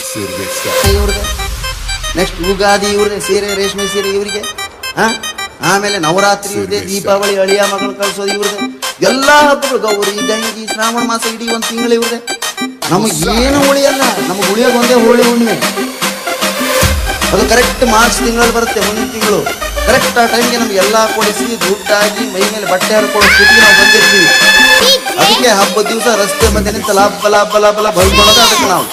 ಇವ್ರಿಗೆ ನೆಕ್ಸ್ಟ್ ಯುಗಾದಿ ಇವ್ರದೇ ಸೀರೆ ರೇಷ್ಮೆ ಸೀರೆ ಇವರಿಗೆ. ಆಮೇಲೆ ನವರಾತ್ರಿ ಇವ್ರದೇ, ದೀಪಾವಳಿ ಅಳಿಯ ಮಗಳು ಕಳಿಸೋದು ಇವ್ರದೇ, ಎಲ್ಲಾ ಹಬ್ಬಗಳು ಗೌರಿ ಗಂಗಿ ಶ್ರಾವಣ ಮಾಸ ಇಡೀ ಒಂದು ತಿಂಗಳು ಇವ್ರದೇ. ನಮಗೆ ಏನು ಉಳಿಯಲ್ಲ, ನಮಗೆ ಉಳಿಯೋದು ಒಂದೇ ಹೋಳಿ ಹುಣ್ಣಿಮೆ. ಅದು ಕರೆಕ್ಟ್ ಮಾರ್ಚ್ ತಿಂಗಳಲ್ಲಿ ಬರುತ್ತೆ, ಮುಂದಿನ ತಿಂಗಳು ಕರೆಕ್ಟ್ ಆ ಟೈಮ್ಗೆ ನಮ್ಗೆ ಎಲ್ಲ ಕೊಡಿಸಿ ದುಡ್ಡಾಗಿ ಮೈ ಮೇಲೆ ಬಟ್ಟೆ ಹರ್ಕೊಳ್ಳೋ ಸ್ಥಿತಿಗೆ ನಾವು ಬಂದಿರ್ತೀವಿ. ಅದಕ್ಕೆ ಹಬ್ಬದ ದಿವಸ ರಸ್ತೆ ಮಧ್ಯೆ ನಿಂತ ಲಾಭ ಲಾಭ ಲಾಭ ಲಾಭ ಬೈಕೊಳ್ಳೋದು ಅದಕ್ಕೆ ನಾವು.